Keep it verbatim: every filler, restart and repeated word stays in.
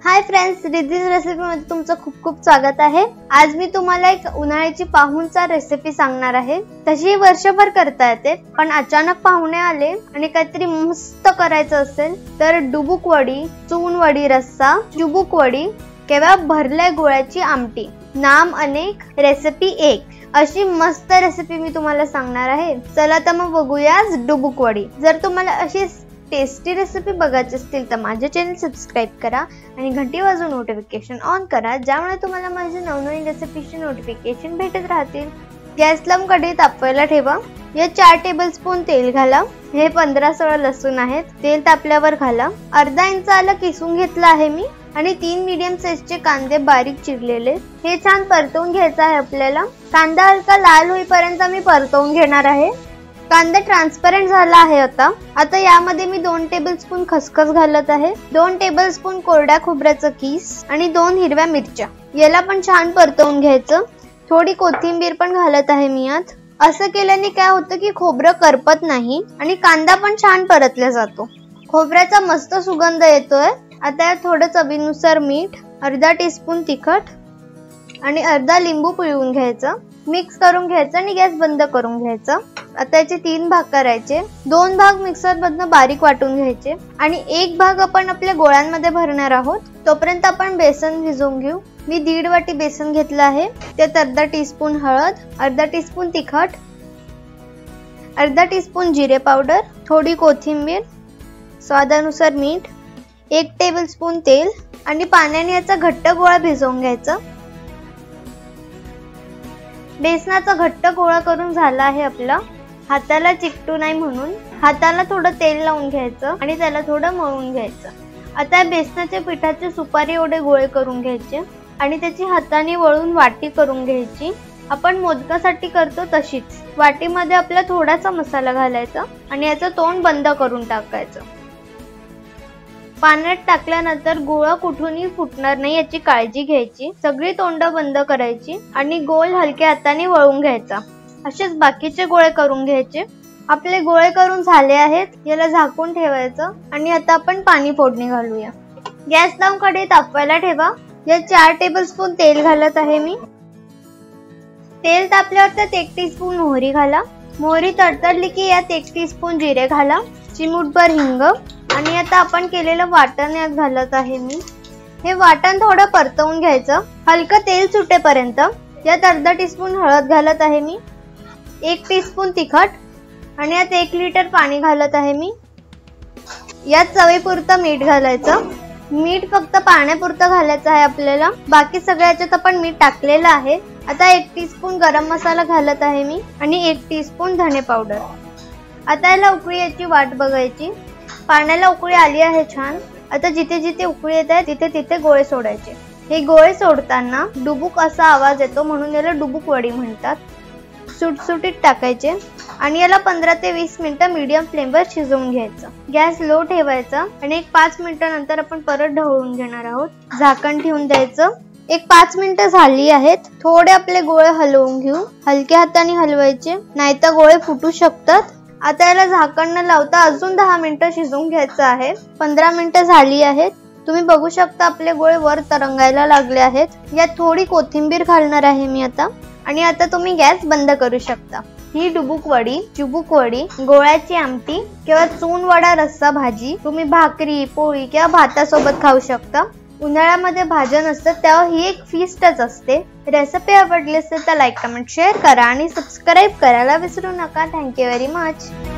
Hi friends, Riddhi's recipe मध्ये तुमचं खूप खूप स्वागत आहे। आज मी तुम्हाला एक उन्हाळ्याची पाहुणचार रेसिपी सांगणार आहे। तशी वर्षभर करता येते, पण अचानक पाहुणे आले आणि काहीतरी मस्त करायचं असेल तर डुबुक वडी, चून वडी रस्सा, डुबुक वडी किंवा भरल्या गुळाची आमटी, नाम अनेक रेसिपी एक, अशी मस्त रेसिपी मी तुम्हाला सांगणार आहे। चला तर मग बघूया डुबुक वडी। जर तुम्हाला अशी टेस्टी रेसिपी बघायची असतील तर माझे चॅनल सबस्क्राइब करा आणि घंटी वाजवून नोटिफिकेशन ऑन करा, ज्यामुळे तुम्हाला माझे नवनवीन रेसिपीचे नोटिफिकेशन भेटत राहतील। गॅसला कढई तापवायला ठेवा। या चार टेबलस्पून तेल घाला। हे पंधरा सोळा लसूण आहेत। तेल तापल्यावर घाला। अर्धा इंच आलं किसून घेतलं आहे मी आणि तीन मीडियम साइजचे कांदे बारीक चिरलेले। हे छान परतवून घ्यायचं आहे आपल्याला। कांदा हलका लाल होईपर्यंत मी परतवून घेणार आहे। कांदा ट्रान्सपरंट झाला आहे आता। आता यामध्ये मी दोन टेबलस्पून खसखस घालत आहे, दोन टेबलस्पून कोरड्या खोबऱ्याचं कीस आणि दोन हिरव्या मिरच्या। याला पण छान परतवून घ्यायचं। थोडी कोथिंबीर पण घालत आहे मी यात। असं केल्याने काय होतं की खोबरं करपत नाही आणि कांदा पण छान परतला जातो। खोबऱ्याचा मस्त सुगंध येतोय। आता थोडं चवीनुसार मीठ, अर्धा टीस्पून तिखट आणि अर्धा लिंबू पिळून घ्यायचं। मिक्स करून घ्यायचं आणि गॅस बंद करून घ्यायचा। आता याचे तीन भाग करायचे। दोन भाग मिक्सर मधनं बारीक वाटून घ्यायचे आणि एक भाग आपण आपल्या गोळ्यांमध्ये भरणार आहोत। तोपर्यंत आपण बेसन भिजवून घेऊ। मी दीड वाटी बेसन घेतलं आहे। त्यात अर्धा टीस्पून हळद, अर्धा टीस्पून तिखट, अर्धा टीस्पून जिरे पावडर, थोडी कोथिंबीर, स्वादानुसार मीठ, एक टेबलस्पून तेल आणि पाण्याने याचा घट्ट गोळा भिजवून घ्यायचा। बेसनाचा घट्ट गोळा करून झाला आहे आपला। हाताला चिकटू नाही म्हणून हाताला थोडं तेल लावून घ्यायचं आणि त्याला थोडं मळून घ्यायचं। आता बेसनाच्या पिठाचे सुपारी एवढे गोळे करून घ्यायचे आणि त्याची हाताने वळून वाटी करून घ्यायची। आपण मोदकासाठी करतो तशीच। वाटीमध्ये आपला थोडासा मसाला घालायचा आणि याचं तोंड बंद करून टाकायचं। पाण्यात टाकल्यानंतर गोळा कुठूनही फुटणार नाही याची काळजी घ्यायची। सगळी तोंड बंद करायची आणि गोल हलक्या हाताने वळून घ्यायचा। असेच बाकीचे गोळे करून घ्यायचे। आपले गोळे करून झाले आहेत। याला झाकून ठेवायचं आणि आता आपण पाणी फोडणी घालूया। गॅस लावून कढई तापवायला ठेवा। या चार टेबलस्पून तेल घालत आहे मी। तेल तापल्यावर त्यात एक टीस्पून मोहरी घाला। मोहरी तडतडली की यात एक टीस्पून जिरे घाला, चिमूटभर हिंग आणि आता आपण केलेलं वाटण यात घालत आहे मी। हे वाटण थोडं परतवून घ्यायचं हलकं तेल सुटेपर्यंत। यात अर्धा टीस्पून हळद घालत आहे मी, एक टीस्पून तिखट आणि यात एक लिटर पाणी घालत आहे मी। यात चवीपुरतं मीठ घालायचं। मीठ फक्त पाण्यापुरतं घालायचं आहे आपल्याला, बाकी सगळ्याच्यात आपण मीठ टाकलेलं आहे। आता एक टीस्पून गरम मसाला घालत आहे मी आणि एक टीस्पून धने पावडर। आता याला उकळी याची वाट बघायची। पाण्याला उकळी आली आहे छान। आता जिथे जिथे उकळी येत आहे तिथे तिथे गोळे सोडायचे। हे गोळे सोडताना डुबुक असा आवाज येतो, म्हणून याला डुबुक वडी म्हणतात। सुटसुटीत टाकायचे आणि याला पंधरा ते वीस मिनिटं मीडियम फ्लेमवर शिजवून घ्यायचं। गॅस लो ठेवायचा आणि एक पाच मिनिटांनंतर आपण परत ढवळून घेणार आहोत। झाकण ठेवून द्यायचं। एक पाच मिनिटं झाली आहेत। थोडे आपले गोळे हलवून घेऊ। हलक्या हाताने हलवायचे, नाहीतर गोळे फुटू शकतात। आता याला झाकण न लावता अजून दहा मिनिटं शिजवून घ्यायचं आहे। पंधरा मिनिटं झाली आहेत। तुम्ही बघू शकता आपले गोळे वर तरंगायला लागले आहेत। यात थोडी कोथिंबीर घालणार आहे मी आता आणि आता तुम्ही गॅस बंद करू शकता। ही डुबुक वडी, चुबुक वडी, गोळ्याची आमटी किंवा चून वडा रस्सा भाजी तुम्ही भाकरी, पोळी किंवा भातासोबत खाऊ शकता। उन्हाळ्यामध्ये भाज्या नसतात तेव्हा ही एक फीस्टच असते। रेसिपी आवडली असेल तर लाईक, कमेंट, शेअर करा आणि सबस्क्राईब करायला विसरू नका। Thank you very much.